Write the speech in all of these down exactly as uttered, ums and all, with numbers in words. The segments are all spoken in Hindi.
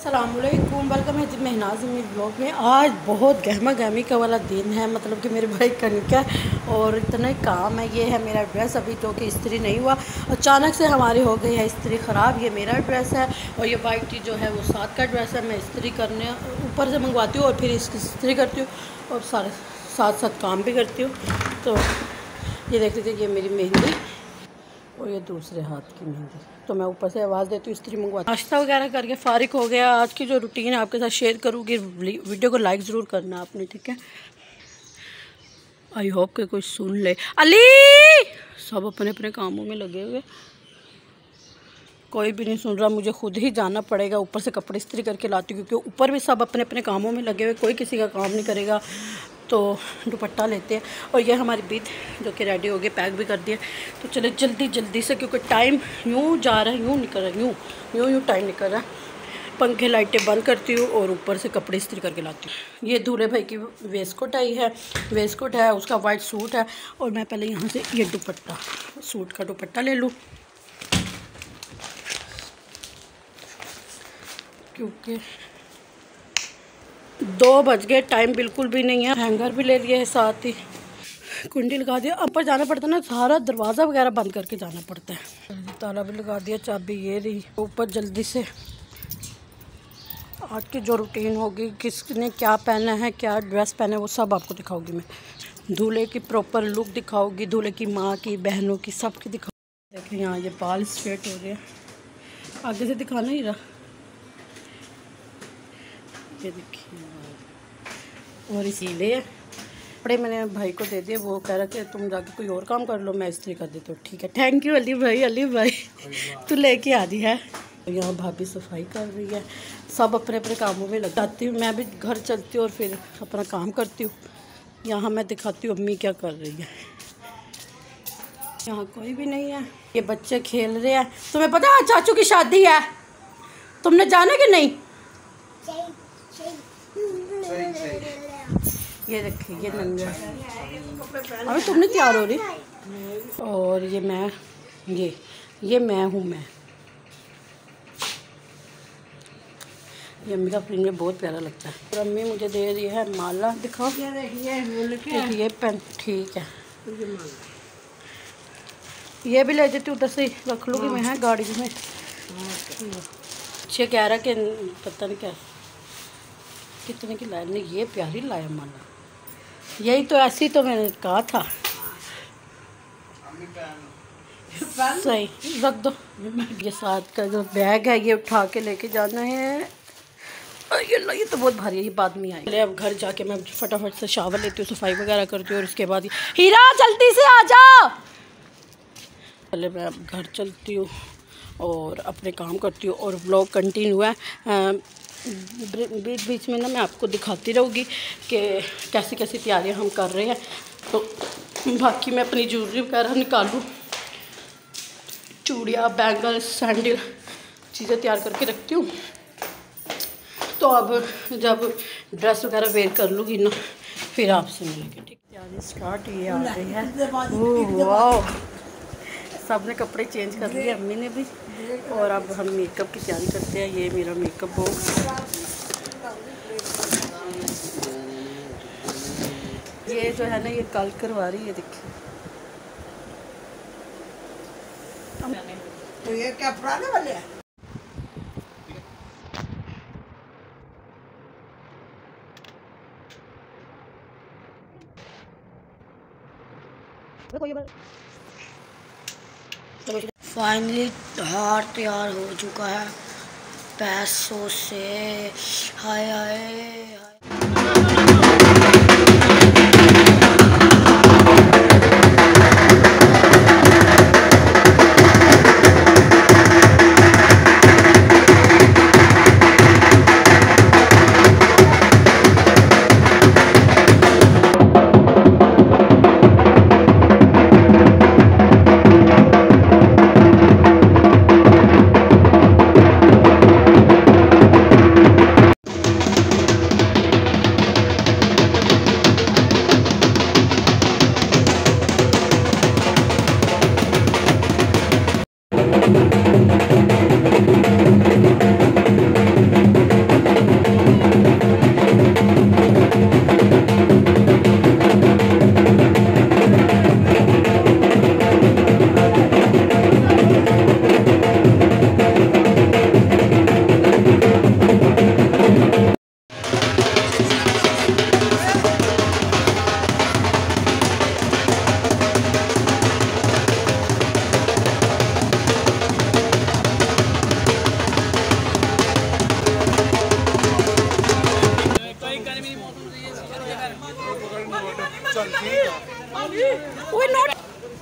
अस्सलामुअलैकुम, वेलकम है जी महनाज़ अमीर ब्लॉग में। आज बहुत गहमा गहमी का वाला दिन है, मतलब कि मेरे भाई का निकाह और इतना ही काम है। ये है मेरा ड्रेस अभी जो कि इस्त्री नहीं हुआ, अचानक से हमारी हो गई है इस्त्री ख़राब। ये मेरा ड्रेस है और ये वाइट टी जो है वो साथ का ड्रेस है। मैं इस्त्री करने ऊपर से मंगवाती हूँ और फिर इसकी इस्त्री करती हूँ और सारे साथ साथ काम भी करती हूँ। तो ये देख लीजिए, ये मेरी मेहंदी और ये दूसरे हाथ की मेहंदी। तो मैं ऊपर से आवाज़ देती हूँ, इस्त्री मंगवाती हूँ। नाश्ता वगैरह करके फ़ारिग हो गया। आज की जो रूटीन है आपके साथ शेयर करूँगी। वीडियो को लाइक ज़रूर करना आपने, ठीक है। आई होप कि कोई सुन ले। अली सब अपने अपने कामों में लगे हुए, कोई भी नहीं सुन रहा। मुझे खुद ही जाना पड़ेगा, ऊपर से कपड़े इस्त्री करके लाती हूँ क्योंकि ऊपर भी सब अपने अपने कामों में लगे हुए, कोई किसी का काम नहीं करेगा। तो दुपट्टा लेते हैं और ये हमारी बीत जो कि रेडी हो गई, पैक भी कर दिया। तो चले जल्दी जल्दी से, क्योंकि टाइम यूँ जा रहा है, यूँ निकल रहा है, यूँ यूँ यूँ टाइम निकल रहा है। पंखे लाइटें बंद करती हूँ और ऊपर से कपड़े इस्त्री करके लाती हूँ। ये दूल्हे भाई की वेस्टकोट आई है, वेस्टकोट है, उसका वाइट सूट है। और मैं पहले यहाँ से ये दुपट्टा, सूट का दुपट्टा ले लूँ क्योंकि दो बज गए, टाइम बिल्कुल भी नहीं है। हैंगर भी ले लिए है साथ ही, कुंडी लगा दिया। ऊपर जाना पड़ता है ना, सारा दरवाज़ा वगैरह बंद करके जाना पड़ता है। ताला भी लगा दिया, चाबी ये रही। ऊपर जल्दी से आज की जो रूटीन होगी, किसने क्या पहना है, क्या ड्रेस पहना है, वो सब आपको दिखाऊंगी मैं। दूल्हे की प्रॉपर लुक दिखाऊंगी, दूल्हे की माँ की, बहनों की, सब की दिखाऊंगी। देखिए यहाँ ये बाल स्ट्रेट हो रहे हैं, आगे से दिखाना ही रहा। ये देखिए, और इसीलिए कपड़े मैंने भाई को दे दिए। वो कह रहा कि तुम जाके कोई और काम कर लो, मैं इस्त्री कर देती हूँ। ठीक है, थैंक यू अली भाई। अली भाई तू लेके आ रही है। यहाँ भाभी सफाई कर रही है, सब अपने अपने कामों में लग जाती हूँ। मैं भी घर चलती हूँ और फिर अपना काम करती हूँ। यहाँ मैं दिखाती हूँ अम्मी क्या कर रही है। यहाँ कोई भी नहीं है, ये बच्चे खेल रहे हैं। तुम्हें पता है चाचू की शादी है, तुमने जाना कि नहीं? ये देखिए, ये नंगा अभी तुमने तैयार हो रही। और ये मैं, ये ये मैं हूँ मैं। ये अम्मी का प्रिंट में बहुत प्यारा लगता है। और अम्मी मुझे दे रही है माला, दिखाओ। ये पेन ठीक है, ये भी ले जाती उधर से रख लूँगी मैं, है गाड़ी में। अच्छे कह रहा कि पता नहीं क्या कितने की लाया नहीं, ये प्यारी लाया माला। यही तो, ऐसी तो मैंने कहा था। सही रख दो। ये साथ का जो बैग है ये उठा के लेके जाना है। ये लो, ये तो बहुत भारी है, ये बाद में आएगी। अब घर जाके मैं फटाफट से शावर लेती हूँ, सफाई वगैरह करती हूँ और उसके बाद हीरा जल्दी से आ जाओ। पहले मैं अब घर चलती हूँ और अपने काम करती हूँ और व्लॉग कंटिन्यू है। बीच बीच में ना मैं आपको दिखाती रहूँगी कि कैसी कैसी तैयारियाँ हम कर रहे हैं। तो बाकी मैं अपनी ज्वेलरी वगैरह निकालूँ, चूड़ियाँ, बैंगल, सैंडल चीज़ें तैयार करके रखती हूँ। तो अब जब ड्रेस वगैरह वेयर कर लूँगी ना, फिर आपसे मिलेंगे। ठीक, तैयारी स्टार्ट ये आ रही है। वाह, सब ने कपड़े चेंज कर लिए, अम्मी ने भी। और अब हम मेकअप की तैयारी करते हैं। ये मेरा मेकअप बॉक्स, ये जो है ना ये कल करवा रही है, देखिए। तो ये क्या पुराने वाले हैं? फाइनली हार तैयार हो चुका है पैसों से। हाय हाय नोट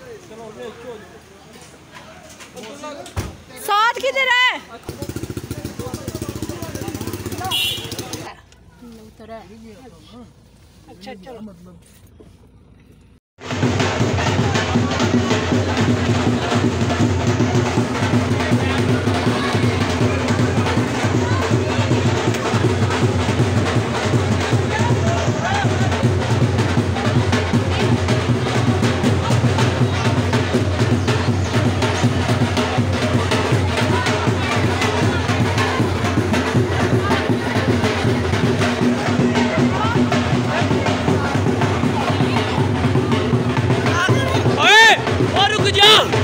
साथ किधर है? अच्छा चलो मतलब रुक जा।